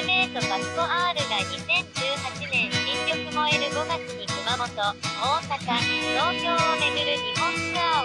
ルメイトパスコ R が2018年新緑燃える5月に熊本、大阪、東京を巡る日本ツアー